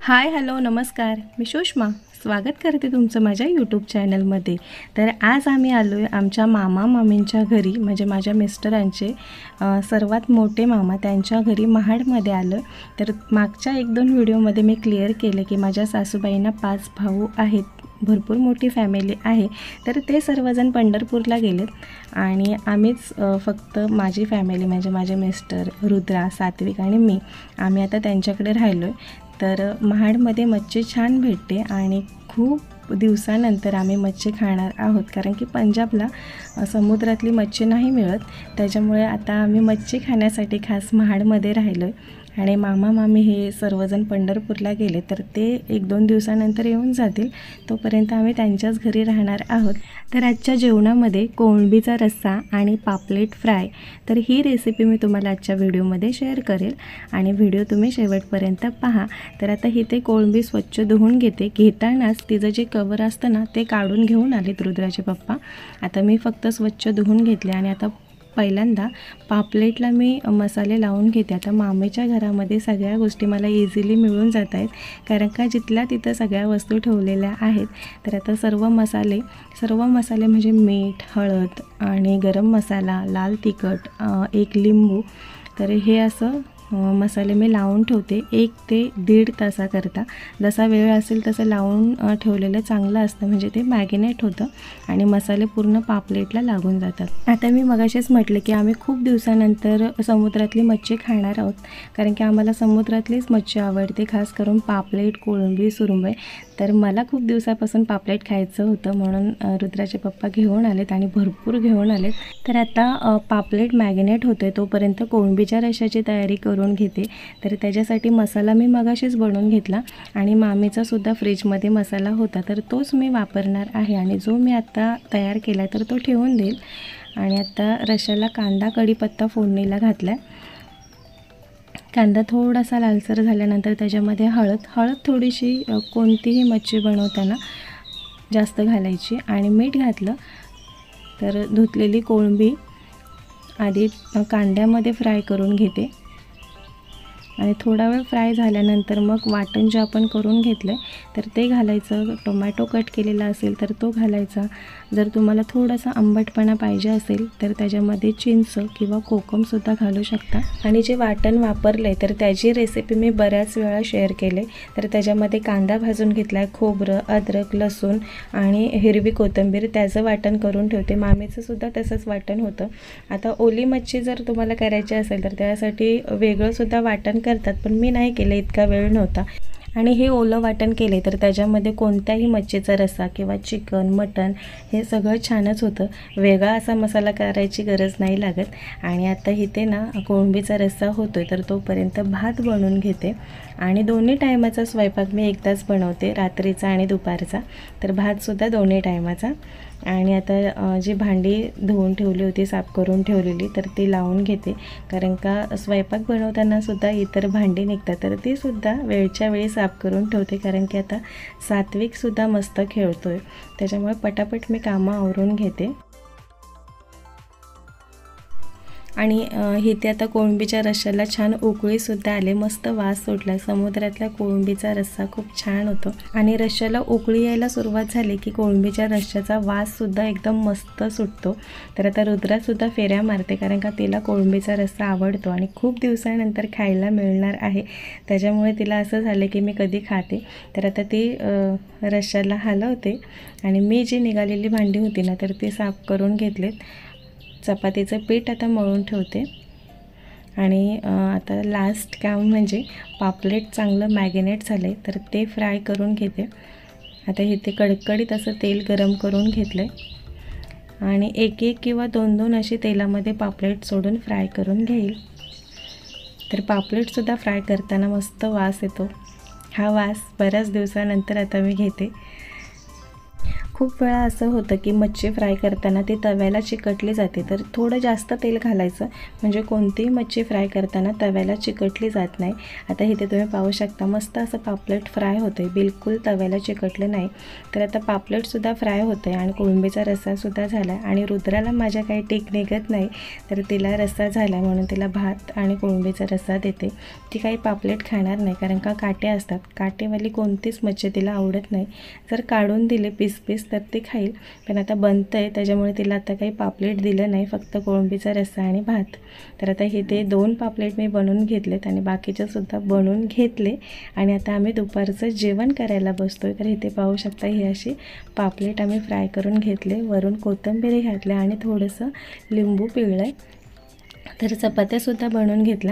Hi hello नमस्कार, मी सुषमा स्वागत करते तुमचं माझ्या यूट्यूब चॅनलमध्ये। तर आज आम्ही आलो आहे आमच्या मामा मामींच्या घरी, म्हणजे माझ्या मिस्टरांचे सर्वात मोठे मामा त्यांच्या घरी महाडमध्ये आलं। तर मागच्या 1-2 व्हिडिओमध्ये मी क्लिअर केले की माझ्या सासूबाईंना 5 भाऊ आहेत, भरपूर मोठी फॅमिली आहे। तर ते सर्वजण पंढरपूरला गेलेत आणि आम्हीच फक्त माझी फॅमिली म्हणजे माझे मिस्टर, रुद्रा, सात्विक आणि मी आम्ही आता त्यांच्याकडे राहिलो आहे। तर महाडमध्ये मच्छी छान भेटते आणि खूप दिवसानंतर आम्ही मच्छी खाणार आहोत, कारण की पंजाबला समुद्रातली मच्छी नाही मिळत। त्याच्यामुळे आता आम्ही मच्छी खाण्यासाठी खास महाडमध्ये राहिलो आहे आणि मामा मामी हे सर्वजण पंढरपूरला गेले, तर ते 1-2 दिवसानंतर येऊन जातील। तोपर्यंत आम्ही त्यांच्याच घरी राहणार आहोत। तर आजच्या जेवणामध्ये कोळंबीचा रस्सा आणि पापलेट फ्राय, तर ही रेसिपी मी तुम्हाला आजच्या व्हिडिओमध्ये शेअर करेल आणि व्हिडिओ तुम्ही शेवटपर्यंत पहा। तर आता इथे कोळंबी स्वच्छ धुवून घेतानाच तिचं जे कवर असतं ना ते काढून घेऊन आलेत रुद्राचे पप्पा। आता मी फक्त स्वच्छ धुवून घेतले आणि आता पहिल्यांदा पापलेटला मी मसाले लावून घेते। आता मामेच्या घरामध्ये सगळ्या गोष्टी मला इझिली मिळून जात आहेत, कारण का जिथल्या तिथं सगळ्या वस्तू ठेवलेल्या आहेत। तर आता सर्व मसाले म्हणजे मीठ, हळद आणि गरम मसाला, लाल तिखट, 1 लिंबू, तर हे असं मसाले मी लावून ठेवते 1 ते 1.5 तासाकरता। जसा वेळ असेल तसं लावून ठेवलेलं चांगलं असतं, म्हणजे ते मॅगिनेट होतं आणि मसाले पूर्ण पापलेटला लागून जातात। आता मी मगाशीच म्हटलं की आम्ही खूप दिवसानंतर समुद्रातली मच्छी खाणार आहोत, कारण की आम्हाला समुद्रातलीच मच्छी आवडते, खास करून पापलेट, कोळंबी, सुरमई। तर मला खूप दिवसापासून पापलेट खायचं होतं, म्हणून रुद्राचे पप्पा घेऊन आलेत आणि भरपूर घेऊन आलेत। तर आता पापलेट मॅगिनेट होते तोपर्यंत कोळंबीच्या रश्श्याची तयारी करून घेते। तर त्याच्यासाठी मसाला मी मगाशीच बनवून घेतला आणि मामीचा सुद्धा फ्रीजमध्ये मसाला होता, तर तोच मी वापरणार आहे आणि जो मी आता तयार केला तर तो ठेवून देईल। आणि आता रश्श्याला कांदा, कढीपत्ता फोडणीला घातला। कांदा थोडासा लालसर झाल्यानंतर त्याच्यामध्ये हळद थोडीशी कोणतीही मच्छी बनवताना जास्त घालायची आणि मीठ घातलं। तर धुतलेली कोळंबी आधी कांद्यामध्ये फ्राय करून घेते आणि थोडा वेळ फ्राय झाल्यानंतर मग वाटण जे आपण करून घेतलं तर ते घालायचं। टोमॅटो कट केलेला असेल तर तो घालायचा। जर तुम्हाला थोडासा आंबटपणा पाहिजे असेल तर त्याच्यामध्ये चिंच किंवा कोकमसुद्धा घालू शकता। आणि जे वाटण वापरलं आहे तर त्याची रेसिपी मी बऱ्याच वेळा शेअर केले। तर त्याच्यामध्ये कांदा भाजून घेतला आहे, खोबरं, अद्रक, लसूण आणि हिरवी कोथिंबीर, त्याचं वाटण करून ठेवते। मामीचं सुद्धा तसंच वाटण होतं। आता ओली मच्छी जर तुम्हाला करायची असेल तर त्यासाठी वेगळंसुद्धा वाटण करतात, पण मी नाही केलं, इतका वेळ नव्हता। आणि हे ओलं वाटण केले तर त्याच्यामध्ये कोणत्याही मच्छीचा रस्सा किंवा चिकन, मटण हे सगळं छानच होतं, वेगळा असा मसाला करायची गरज नाही लागत। आणि आता इथे ना कोळंबीचा रस्सा होतोय, तर तोपर्यंत भात बनवून घेते आणि दोन्ही टायमाचा स्वयंपाक मी एकदाच बनवते, रात्रीचा आणि दुपारचा। तर भातसुद्धा दोन्ही टायमाचा। आणि आता जी भांडी धुवून ठेवली होती, साफ करून ठेवलेली, तर ती लावून घेते, कारण का स्वयंपाक बनवताना सुद्धा इतर भांडी निघतात, तर ती सुद्धा वेळच्या वेळी साफ करून ठेवते, कारण की आता सात्विकसुद्धा मस्त खेळतोय, त्याच्यामुळे पटापट मी कामं आवरून घेते। आणि इथे आता कोळंबीच्या रश्श्याला छान उकळीसुद्धा आले, मस्त वास सुटला। समुद्रातल्या कोळंबीचा रस्सा खूप छान होतो आणि रश्श्याला उकळी यायला सुरुवात झाली की कोळंबीच्या रश्श्याचा वाससुद्धा एकदम मस्त सुटतो। तर आता रुद्रासुद्धा फेऱ्या मारते, कारण का तिला कोळंबीचा रस्सा आवडतो आणि खूप दिवसानंतर खायला मिळणार आहे, त्याच्यामुळे तिला असं झालं की मी कधी खाते। तर आता ती रश्श्याला हलवते आणि मी जी निघालेली भांडी होती ना तर ती साफ करून घेतलीत। चपातीचं पीठ आता मळून ठेवते आणि आता लास्ट काम म्हणजे पापलेट चांगलं मॅगिनेट झाले तर ते फ्राय करून घेते। आता इथे कडकडीत असं तेल गरम करून घेतलं आणि 1-1 किंवा 2-2 अशी तेलामध्ये पापलेट सोडून फ्राय करून घेईल। तर पापलेटसुद्धा फ्राय करताना मस्त वास येतो, हा वास बऱ्याच दिवसानंतर आता मी घेते। खूप वेळा असं होतं की मच्छी फ्राय करताना ती तव्याला चिकटली जाते, तर थोडं जास्त तेल घालायचं म्हणजे कोणतीही मच्छी फ्राय करताना तव्याला चिकटली जात नाही। आता इथे तुम्ही पाहू शकता मस्त असं पापलेट फ्राय होते, बिलकुल तव्याला चिकटलं नाही। तर आता पापलेटसुद्धा फ्राय होते आणि कोळंबीचा रस्सासुद्धा झाला आणि रुद्राला माझ्या काही टेक निघत नाही, तर तिला रस्सा झाला म्हणून तिला भात आणि कोळंबीचा रस्सा देते। ती काही पापलेट खाणार नाही कारण का काटे असतात, काटेवाली कोणतीच मच्छी तिला आवडत नाही। जर काढून दिले पीस तर ती खाईल, पण आता बनतं आहे त्याच्यामुळे तिला आता काही पापलेट दिलं नाही, फक्त कोळंबीचा रस्सा आणि भात। तर आता हे ते 2 पापलेट मी बनवून घेतलेत आणि बाकीचेसुद्धा बनवून घेतले आणि आता आम्ही दुपारचं जेवण करायला बसतो आहे। तर इथे पाहू शकता ही अशी पापलेट आम्ही फ्राय करून घेतले, वरून कोथिंबीर घातले आणि थोडंसं लिंबू पिळलं आहे। तर चपात्यासुद्धा बनवून घेतल्या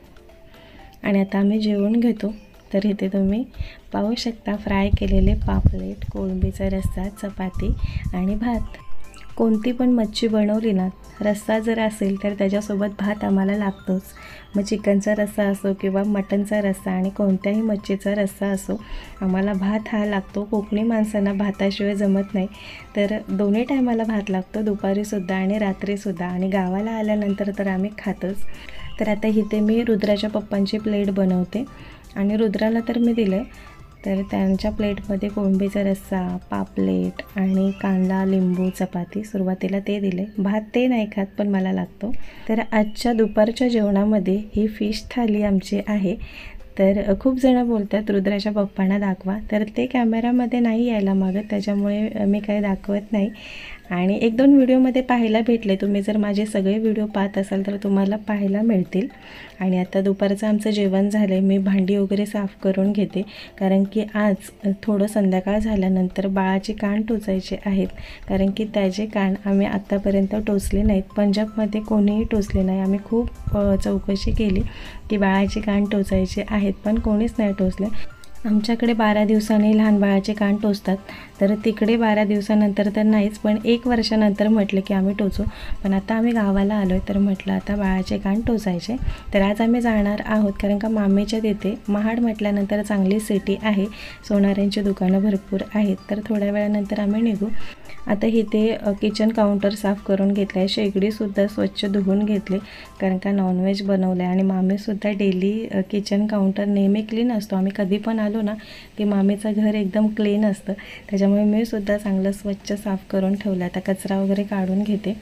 आणि आता आम्ही जेवण घेतो। तर इथे तुम्ही पाहू शकता फ्राय केलेले पापलेट, कोळंबीचा रस्सा, चपाती आणि भात। कोणती पण मच्छी बनवली ना, रस्सा जर असेल तर त्याच्यासोबत भात आम्हाला लागतोच। मग चिकनचा रस्सा असो किंवा मटनचा रस्सा आणि कोणत्याही मच्छीचा रस्सा असो, आम्हाला भात हा लागतो। कोकणी माणसांना भाताशिवाय जमत नाही, तर दोन्ही टायमाला भात लागतो, दुपारीसुद्धा आणि रात्रीसुद्धा, आणि गावाला आल्यानंतर तर आम्ही खातोच। तर आता इथे मी रुद्राच्या पप्पांची प्लेट बनवते आणि रुद्राला तर मी दिलं, तर त्यांच्या प्लेटमध्ये कोळंबीचा रस्सा, पापलेट आणि कांदा, लिंबू, चपाती, सुरुवातीला ते दिले। भात ते नाही खात पण मला लागतो। तर आजच्या दुपारच्या जेवणामध्ये ही फिश थाली आमची आहे। तर खूप जण बोलतात रुद्राच्या पप्पांना दाखवा, तर ते कॅमेरामध्ये नाही यायला मागत, त्याच्यामुळे मी काही दाखवत नाही। आणि 1-2 व्हिडिओमध्ये पाहायला भेटले, तुम्ही जर माझे सगळे व्हिडिओ पाहत असाल तर तुम्हाला पाहायला मिळतील। आणि आता दुपारचं आमचं जेवण झालं आहे, मी भांडी वगैरे साफ करून घेते, कारण की आज थोडं संध्याकाळ झाल्यानंतर बाळाचे कान टोचायचे आहेत, कारण की त्याचे कान आम्ही आत्तापर्यंत टोचले नाहीत। पंजाबमध्ये कोणीही टोचले नाही, आम्ही खूप चौकशी केली की बाळाचे कान टोचायचे आहेत, पण कोणीच नाही टोचले। आमच्याकडे 12 दिवसांनी लहान बाळाचे कान टोचतात, तर तिकडे 12 दिवसानंतर तर नाहीच, पण 1 वर्षानंतर म्हटलं की आम्ही टोचू। पण आता आम्ही गावाला आलो आहे, तर म्हटलं आता बाळाचे कान टोचायचे। तर आज आम्ही जाणार आहोत, कारण का मामीच्या तिथे महाड म्हटल्यानंतर चांगली सिटी आहे, सोनाऱ्यांची दुकानं भरपूर आहेत, तर थोड्या वेळानंतर आम्ही निघू। आता इथे किचन काउंटर साफ करून घेतलं आहे, शेगडीसुद्धा स्वच्छ धुवून घेतली, कारण का नॉनव्हेज बनवलं आहे। आणि मामीसुद्धा डेली किचन काउंटर नेहमी क्लीन असतो, आम्ही कधी पण आलो ना की मामीचं घर एकदम क्लीन असतं, त्याच्यामुळे मी सुद्धा चांगलं स्वच्छ साफ करून ठेवलं। आता कचरा वगैरे काढून घेते।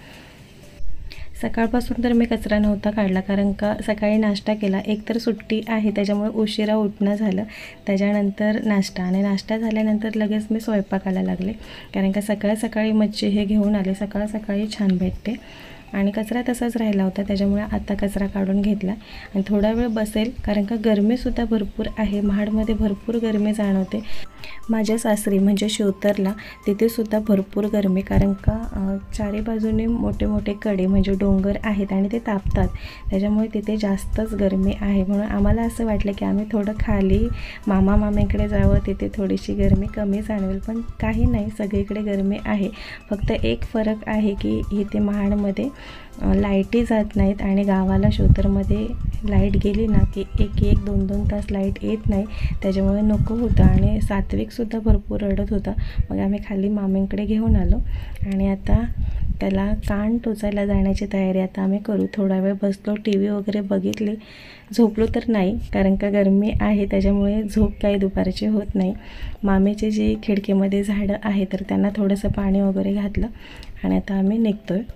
सकाळपासून तर मी कचरा नव्हता काढला, कारण का सकाळी नाश्ता केला, एक तर सुट्टी आहे त्याच्यामुळे उशिरा उठणं झालं, त्याच्यानंतर नाश्ता, आणि नाश्ता झाल्यानंतर लगेच मी स्वयंपाकाला लागले, कारण का सकाळी मच्छी हे घेऊन आले, सकाळी छान भेटते आणि कचरा तसाच राहिला होता, त्याच्यामुळे आता कचरा काढून घेतला आणि थोडा वेळ बसेल, कारण का गरमीसुद्धा भरपूर आहे, महाडमध्ये भरपूर गरमी जाणवते। माझ्या सासरी म्हणजे शिवतरला तिथेसुद्धा भरपूर गरमी, कारण का चारी बाजूने मोठे मोठे कडे म्हणजे डोंगर आहेत आणि ते तापतात, त्याच्यामुळे तिथे जास्तच गरमी आहे। म्हणून आम्हाला असं वाटलं की आम्ही थोडं खाली मामीकडे जावं, तिथे थोडीशी गरमी कमी जाणवेल, पण काही नाही, सगळीकडे गरमी आहे। फक्त एक फरक आहे की इथे महाडमध्ये लाईटही जात नाहीत आणि गावाला शिवतरमध्ये लाईट गेली ना की 1-2 तास लाईट येत नाही, त्याच्यामुळे नको होतं आणि सात्विकसुद्धा भरपूर रडत होता। मग आम्ही खाली मामींकडे घेऊन आलो आणि आता त्याला कान टोचायला जाण्याची तयारी आता आम्ही करू। थोडा वेळ बसलो, TV वगैरे बघितली, झोपलो तर नाही, कारण का गरमी आहे त्याच्यामुळे झोप काही दुपारची होत नाही। मामीची जी खिडकीमध्ये झाडं आहे तर त्यांना थोडंसं पाणी वगैरे घातलं आणि आता आम्ही निघतो आहे।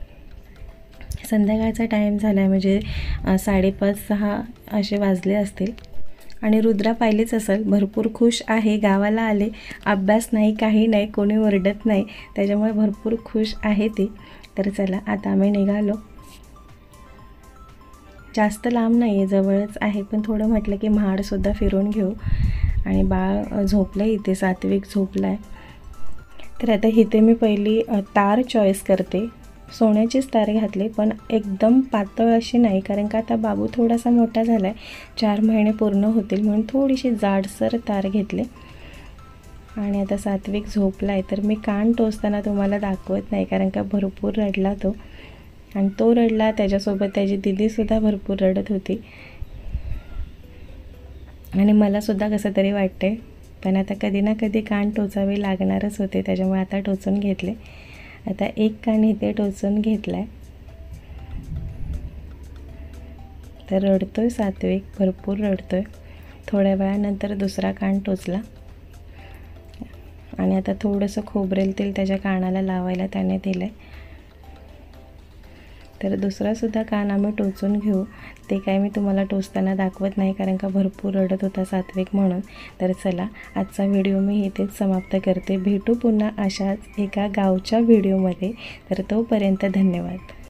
संध्याकाळचा टाईम झाला आहे, म्हणजे 5:30-6 असे वाजले असतील आणि रुद्रा पाहिलीच असेल, भरपूर खुश आहे, गावाला आले, अभ्यास नाही, काही नाही, कोणी ओरडत नाही, त्याच्यामुळे भरपूर खुश आहे ती। तर चला आता आम्ही निघालो, जास्त लांब नाही आहे, जवळच आहे, पण थोडं म्हटलं की महाडसुद्धा फिरून घेऊ। आणि बाळ झोपलं इथे, सात्विक झोपला आहे। तर आता इथे मी पहिली तार चॉईस करते, सोन्याचीच तार घातली, पण एकदम पातळ अशी नाही, कारण का आता बाबू थोडासा मोठा झाला आहे, 4 महिने पूर्ण होतील, म्हणून थोडीशी जाडसर तार घेतली। आणि आता सात्विक झोपला आहे, तर मी कान टोचताना तुम्हाला दाखवत नाही, कारण का भरपूर रडला तो, आणि तो रडला, त्याच्यासोबत त्याची दीदीसुद्धा भरपूर रडत होती आणि मलासुद्धा कसं तरी वाटते। पण आता कधी ना कधी कान टोचावे लागणारच होते, त्याच्यामुळे आता टोचून घेतले. आता एक कान इथे टोचून घेतला आहे. तर रडतोय सात्विक, भरपूर रडतोय. थोड्या वेळानंतर दुसरा कान टोचला आणि आता थोडंसं खोबरेल तेल त्याच्या कानाला लावायला त्याने दिलं आहे. तर दुसरासुद्धा कान आम्ही टोचून घेऊ. ते काय मी तुम्हाला टोचताना दाखवत नाही, कारण का भरपूर रडत होता सात्विक म्हणून. तर चला, आजचा व्हिडिओ मी इथेच समाप्त करते. भेटू पुन्हा अशाच एका गावच्या व्हिडिओमध्ये. तर तोपर्यंत धन्यवाद.